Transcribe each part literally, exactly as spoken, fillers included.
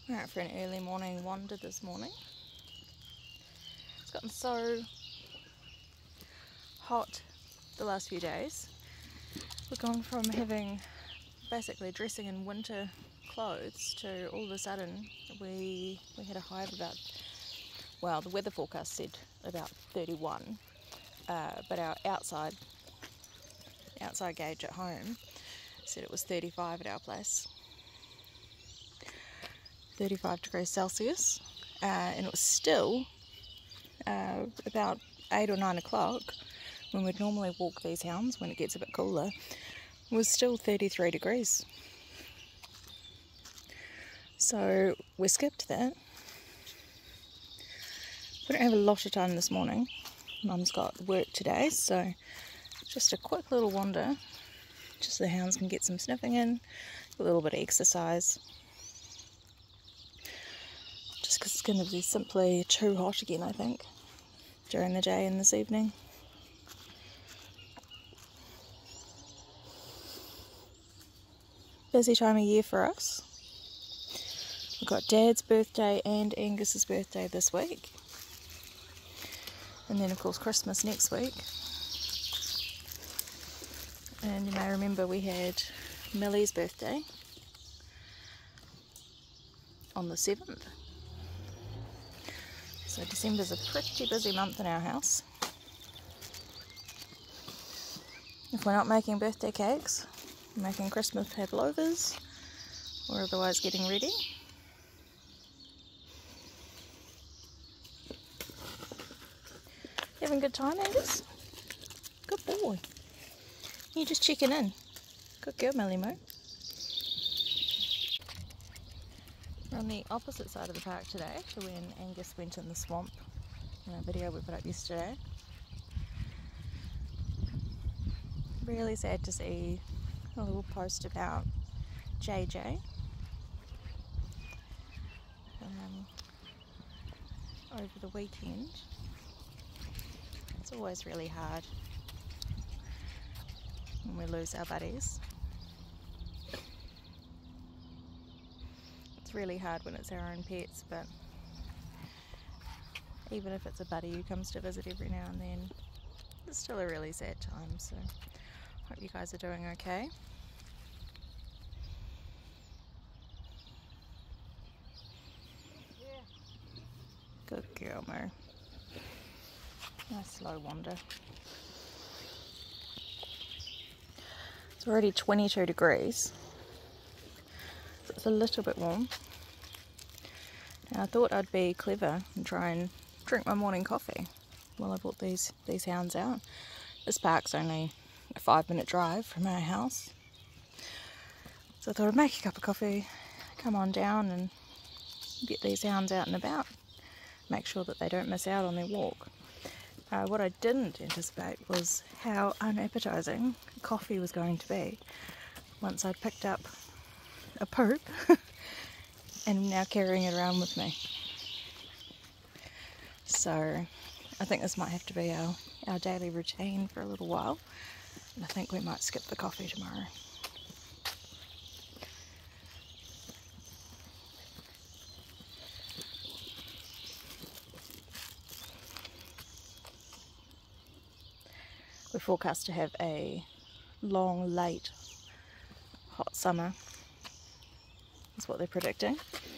We're out for an early morning wander this morning. It's gotten so hot the last few days. We've gone from having basically dressing in winter clothes to all of a sudden we we had a high of about, well, the weather forecast said about thirty-one, uh, but our outside outside gauge at home said it was thirty-five at our place. thirty-five degrees Celsius, uh, and it was still uh, about eight or nine o'clock when we'd normally walk these hounds when it gets a bit cooler. It was still thirty-three degrees. So we skipped that. We don't have a lot of time this morning. Mum's got work today, so just a quick little wander, just so the hounds can get some sniffing in, a little bit of exercise. Just because it's going to be simply too hot again, I think, during the day and this evening. Busy time of year for us. We've got Dad's birthday and Angus's birthday this week. And then of course Christmas next week. And you may remember we had Millie's birthday on the seventh. So December's a pretty busy month in our house. If we're not making birthday cakes, we're making Christmas pavlovas, or otherwise getting ready. You having a good time, Angus? Good boy. You're just checking in. Good girl, Millie Mo. We're on the opposite side of the park today to when Angus went in the swamp in a video we put up yesterday. Really sad to see a little post about J J. Um, over the weekend. It's always really hard when we lose our buddies. It's really hard when it's our own pets, but even if it's a buddy who comes to visit every now and then, it's still a really sad time, so hope you guys are doing okay. Yeah. Good girl, Mo. Nice slow wander. It's already twenty-two degrees, so it's a little bit warm. Now I thought I'd be clever and try and drink my morning coffee while I brought these, these hounds out. This park's only a five minute drive from our house, so I thought I'd make a cup of coffee, come on down and get these hounds out and about, make sure that they don't miss out on their walk. Uh, what I didn't anticipate was how unappetizing coffee was going to be once I'd picked up a poop and now carrying it around with me. So I think this might have to be our, our daily routine for a little while. And I think we might skip the coffee tomorrow. We're forecast to have a long, late, hot summer. That's what they're predicting.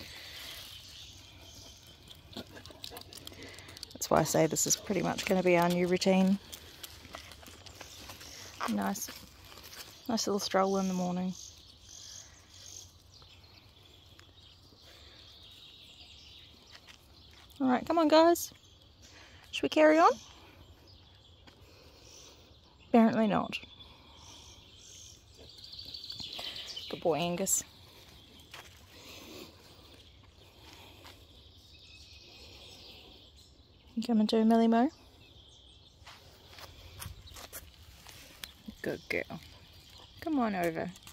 That's why I say this is pretty much going to be our new routine. Nice, nice little stroll in the morning. Alright, come on guys. Should we carry on? Apparently not. Good boy, Angus. You coming too, Millie Mo? Good girl. Come on over.